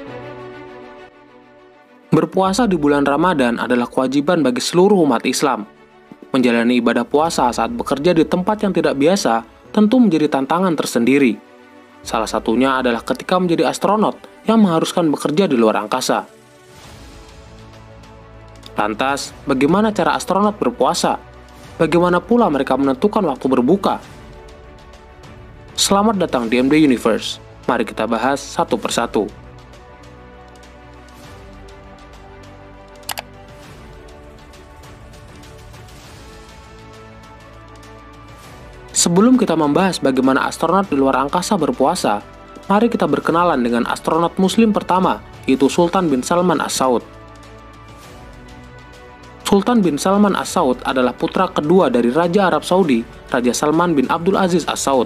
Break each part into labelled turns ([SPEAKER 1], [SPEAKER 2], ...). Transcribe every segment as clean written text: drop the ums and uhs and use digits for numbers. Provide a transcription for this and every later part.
[SPEAKER 1] Berpuasa di bulan Ramadan adalah kewajiban bagi seluruh umat Islam. Menjalani ibadah puasa saat bekerja di tempat yang tidak biasa tentu menjadi tantangan tersendiri. Salah satunya adalah ketika menjadi astronot yang mengharuskan bekerja di luar angkasa. Lantas, bagaimana cara astronot berpuasa? Bagaimana pula mereka menentukan waktu berbuka? Selamat datang di MD Universe. Mari kita bahas satu persatu. Sebelum kita membahas bagaimana astronot di luar angkasa berpuasa, mari kita berkenalan dengan astronot muslim pertama, yaitu Sultan bin Salman As-Saud. Sultan bin Salman As-Saud adalah putra kedua dari Raja Arab Saudi, Raja Salman bin Abdul Aziz As-Saud.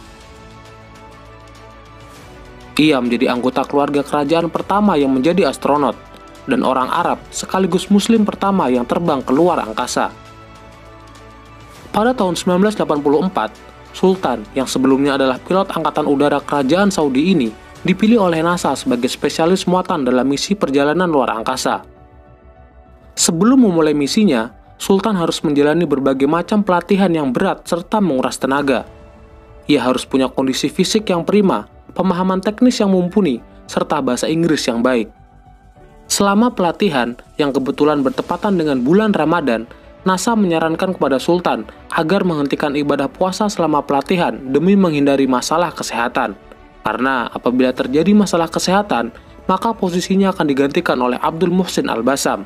[SPEAKER 1] Ia menjadi anggota keluarga kerajaan pertama yang menjadi astronot, dan orang Arab sekaligus muslim pertama yang terbang ke luar angkasa. Pada tahun 1984, Sultan yang sebelumnya adalah pilot Angkatan Udara Kerajaan Saudi ini dipilih oleh NASA sebagai spesialis muatan dalam misi perjalanan luar angkasa. Sebelum memulai misinya, Sultan harus menjalani berbagai macam pelatihan yang berat serta menguras tenaga. Ia harus punya kondisi fisik yang prima, pemahaman teknis yang mumpuni, serta bahasa Inggris yang baik. Selama pelatihan, yang kebetulan bertepatan dengan bulan Ramadan, NASA menyarankan kepada Sultan agar menghentikan ibadah puasa selama pelatihan demi menghindari masalah kesehatan. Karena apabila terjadi masalah kesehatan, maka posisinya akan digantikan oleh Abdul Muhsin Al-Bassam.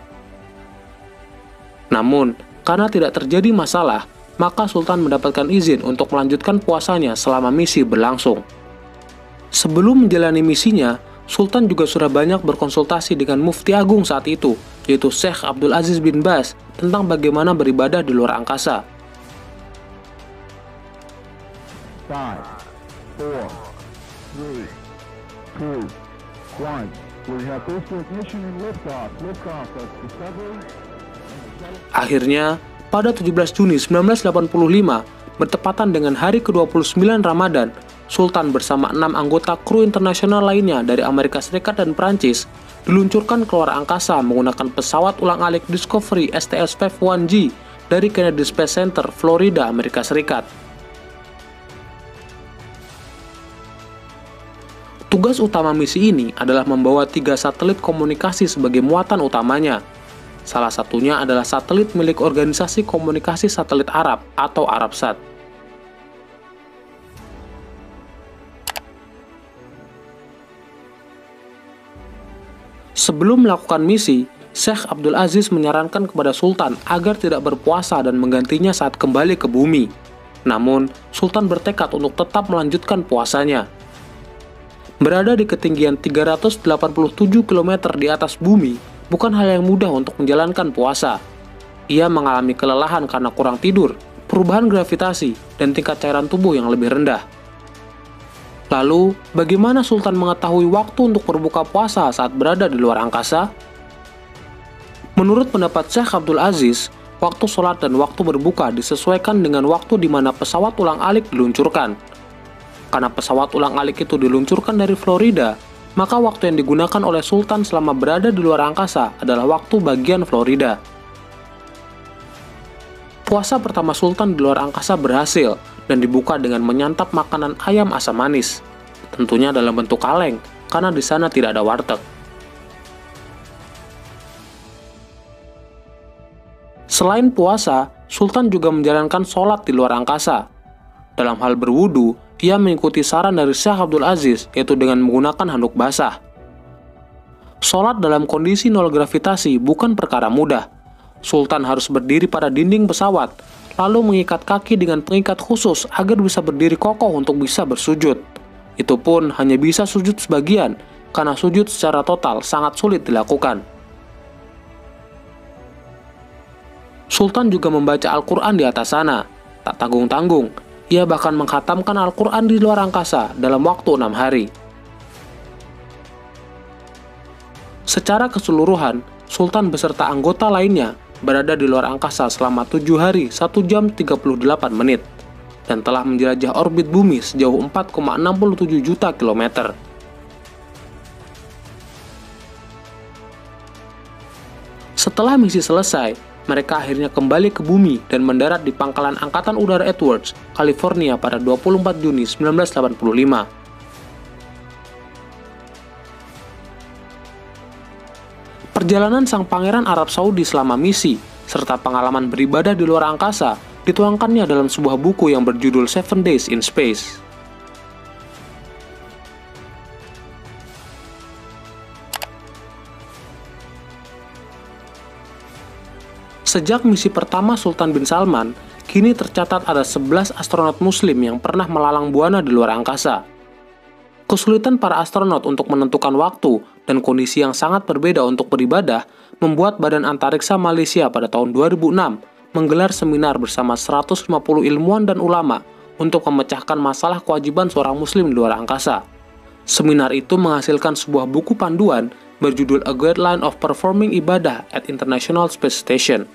[SPEAKER 1] Namun, karena tidak terjadi masalah, maka Sultan mendapatkan izin untuk melanjutkan puasanya selama misi berlangsung. Sebelum menjalani misinya, Sultan juga sudah banyak berkonsultasi dengan Mufti Agung saat itu, yaitu Syekh Abdul Aziz bin Baz, tentang bagaimana beribadah di luar angkasa.
[SPEAKER 2] 5, 4, 3, 2, 1. We have booster ignition and liftoff. Liftoff of Discovery.
[SPEAKER 1] Akhirnya, pada 17 Juni 1985, bertepatan dengan hari ke-29 Ramadan, Sultan bersama 6 anggota kru internasional lainnya dari Amerika Serikat dan Prancis diluncurkan keluar angkasa menggunakan pesawat ulang-alik Discovery STS-51G dari Kennedy Space Center, Florida, Amerika Serikat. Tugas utama misi ini adalah membawa 3 satelit komunikasi sebagai muatan utamanya. Salah satunya adalah satelit milik Organisasi Komunikasi Satelit Arab atau Arabsat. Sebelum melakukan misi, Syekh Abdul Aziz menyarankan kepada Sultan agar tidak berpuasa dan menggantinya saat kembali ke bumi. Namun, Sultan bertekad untuk tetap melanjutkan puasanya. Berada di ketinggian 387 km di atas bumi bukan hal yang mudah untuk menjalankan puasa. Ia mengalami kelelahan karena kurang tidur, perubahan gravitasi, dan tingkat cairan tubuh yang lebih rendah. Lalu, bagaimana Sultan mengetahui waktu untuk berbuka puasa saat berada di luar angkasa? Menurut pendapat Syekh Abdul Aziz, waktu sholat dan waktu berbuka disesuaikan dengan waktu di mana pesawat ulang-alik diluncurkan. Karena pesawat ulang-alik itu diluncurkan dari Florida, maka waktu yang digunakan oleh Sultan selama berada di luar angkasa adalah waktu bagian Florida. Puasa pertama Sultan di luar angkasa berhasil dan dibuka dengan menyantap makanan ayam asam manis. Tentunya dalam bentuk kaleng, karena di sana tidak ada warteg. Selain puasa, Sultan juga menjalankan sholat di luar angkasa. Dalam hal berwudu, ia mengikuti saran dari Syekh Abdul Aziz, yaitu dengan menggunakan handuk basah. Sholat dalam kondisi nol gravitasi bukan perkara mudah. Sultan harus berdiri pada dinding pesawat, lalu mengikat kaki dengan pengikat khusus agar bisa berdiri kokoh untuk bisa bersujud. Itu pun hanya bisa sujud sebagian, karena sujud secara total sangat sulit dilakukan. Sultan juga membaca Al-Quran di atas sana. Tak tanggung-tanggung, ia bahkan mengkhatamkan Al-Quran di luar angkasa dalam waktu 6 hari. Secara keseluruhan, Sultan beserta anggota lainnya berada di luar angkasa selama 7 hari 1 jam 38 menit dan telah menjelajah orbit bumi sejauh 4,67 juta kilometer. Setelah misi selesai, mereka akhirnya kembali ke bumi dan mendarat di pangkalan Angkatan Udara Edwards, California pada 24 Juni 1985. Perjalanan sang pangeran Arab Saudi selama misi, serta pengalaman beribadah di luar angkasa, dituangkannya dalam sebuah buku yang berjudul 7 Days in Space. Sejak misi pertama Sultan bin Salman, kini tercatat ada 11 astronot muslim yang pernah melalang buana di luar angkasa. Kesulitan para astronot untuk menentukan waktu dan kondisi yang sangat berbeda untuk beribadah membuat Badan Antariksa Malaysia pada tahun 2006 menggelar seminar bersama 150 ilmuwan dan ulama untuk memecahkan masalah kewajiban seorang muslim di luar angkasa. Seminar itu menghasilkan sebuah buku panduan berjudul A Guideline of Performing Ibadah at International Space Station.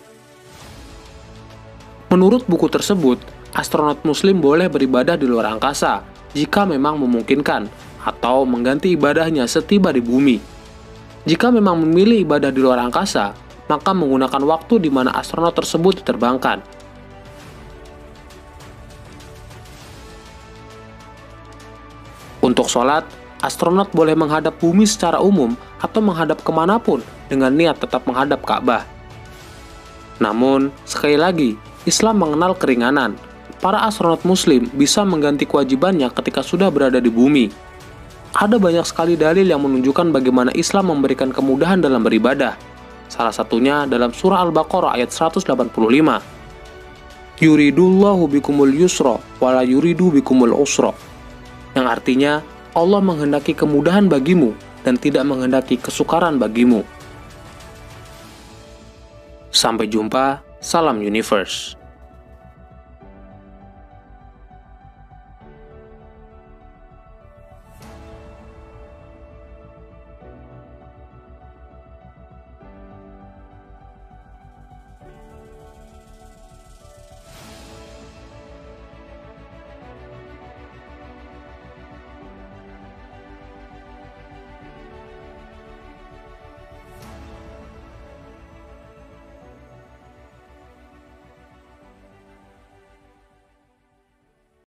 [SPEAKER 1] Menurut buku tersebut, astronot muslim boleh beribadah di luar angkasa jika memang memungkinkan atau mengganti ibadahnya setiba di bumi. Jika memang memilih ibadah di luar angkasa, maka menggunakan waktu di mana astronot tersebut diterbangkan. Untuk sholat, astronot boleh menghadap bumi secara umum atau menghadap kemanapun dengan niat tetap menghadap Ka'bah. Namun, sekali lagi, Islam mengenal keringanan. Para astronot muslim bisa mengganti kewajibannya ketika sudah berada di bumi. Ada banyak sekali dalil yang menunjukkan bagaimana Islam memberikan kemudahan dalam beribadah. Salah satunya dalam surah Al-Baqarah ayat 185. Yuridullahu bikumul yusra wala yuridu bikumul usra. Yang artinya, Allah menghendaki kemudahan bagimu dan tidak menghendaki kesukaran bagimu. Sampai jumpa, salam universe.